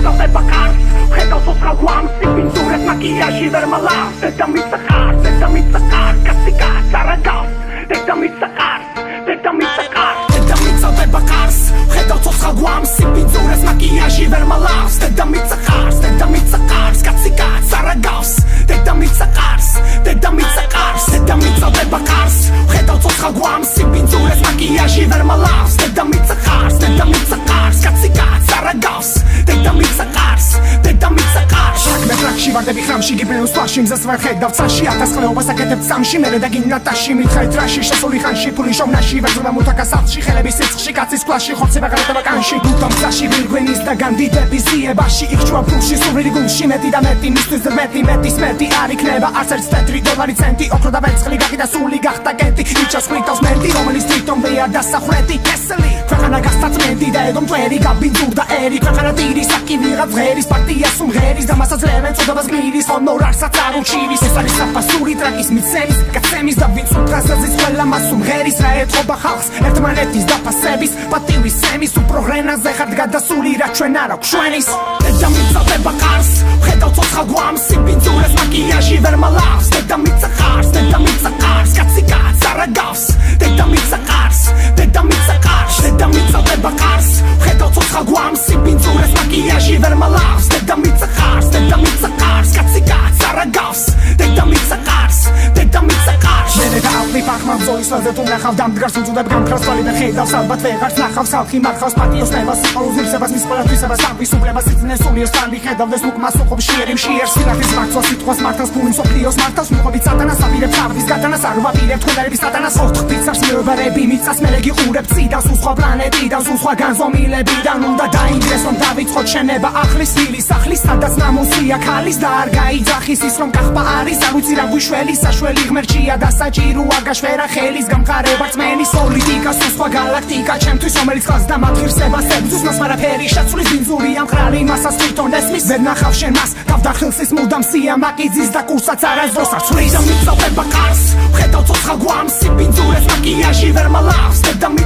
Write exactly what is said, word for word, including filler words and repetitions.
მიწავდება კარს ხედავ ცოცხალ გვამს სიბინძურეს მაკიაჟი ვერ მალავს დედამიწა კარს დედამიწა კარს კაცი კაცს არ აგავს დედამიწა კარს დედამიწა კარს დედამიწავდება კარს ხედავ ცოცხალ გვამს სიბინძურეს მაკიაჟი ვერ მალავს დედამიწა კარს დედამიწა კარს კაცი კაცს არ აგავს დედამიწა კარს დედამიწა კარს დედამიწავდება კარს ხედავ ცოცხალ გვამს სიბინძურეს მაკიაჟი ვერ მალავს დედამიწა კარს დედამიწა კარს კაცი კაცს არ აგავს დედამიწა კარს დედამიწა კარს საქმე ტრაქში ვარდები ხამში გიბნეუს თვალში მზას ვერ ხედავ ცაში ათასხლეობას აკეთებ წამში მერე დაგინატაში მითხარით რაში შესული ხანში ფული შოვნაში ვეძულა მუთაკა სახლში ხელების სიცხში კაცის კლასში ხორცება გარეთება კანში გუთამ გზაში ვირგვენის და განდიდების ზიებაში იქჩვა ფულში სურვილი გულში მეტი და მეტი მისთვის მეტი მეტის მეტი არ იქნება არც ერთ თეთრი დოლარი ცენტი ოქრო და ვერცხლი გაკიდა სული გახდა კენტი იჩას ხვიტავს მენტი რომელიც თვითონ ვეა დასახრეთი კესელი ქვეყანა გასტაცმენტი და ედო მტვერი გაბინძურდა ერი ქვეყანა ტირი საკი ვიღაც ღერის პარტიას უმღერის და მასაც ლევენ წოდებას გმირის ხონორ არსაც არ უჩივის ეს არის საფასური ტრაკის მიცემის გაცემის და ვინც უტრაზაზის ყველა მას უმღერის რა ეთყობა ხალხს ერთმანეთის დაფასების პატივის სემის უპროღრენაზე ხართ გადასული რა ჩვენ არ აქვს შვენის დედამიწავდება კარს ხედავ ცოცხალ გვამს სიბინძურეს მაკიაჟი ვერ მალავს დედამიწა კარს დედამიწა კარს კაცი კაცს არ აგავს დედამიწა კარს დედამიწა კარს დედამიწავდება კარს ხედავ ცოცხალ გვამს სიბინძურეს მაკიაჟი ვერ მალავს დედამიწა კარს დედამიწა კარს კაცი კაცს არ აგავს დედამიწა კარს დედამიწა კარს მერე გაავდი ფახმამ ზოლის ვაზე თუ ნახავ დამდგარს უწუდებ გამქრას თვალი და ხედავს ალბათ ვეღარც ნახავს ხალხი მარხავს პატიოს ნებას სიყვარულს მისებას მის ყველათვისებას ამბისუბრებას სიცნეს სულიოს სტანდი ხედავდეს უკმას უყოფ შიერი მშიერ სილახის მართვას სიტყვას მართავს ფული მსოფლიოს მართავს მიყვებით სატანას აპირებს თავის გატანას არ ვაპირებ თქვენდარების სატანას ოთხფიცავს მეუბნები მიწას მერე გიყურებ წიდავს უსხვა პლანეტიდან უსხვა განზომილებიდან უნდა დაინგრეს რომ დავიწყოთ შენება ახლის ვილი სახლის სადაც ნამოსია ქალის და არ გაიძახის ის რომ კახპა არის არ ვიცი რა გვიშველი საშველი ღმერთია და საჭიროა გაშვერა ხელის გამყარება რწმენის პოლიტიკა სუსხვა galaktika ჩემთვის რომელიც ხალხს და მათ ღირსებას ებრძვის მას ვარაფერი შეცვლის ბინძურია მყრალი მასას თვითონ ესმის ვერ ნახავ შენ მას თავდახილს ის მუდამ სიამაკიძის და კურსაც არასდროს არ ცვლის დედამიწავდება კარს ხედავ ცოცხალ გვამს სიბინძურეს მაკიაჟი ვერ მალავს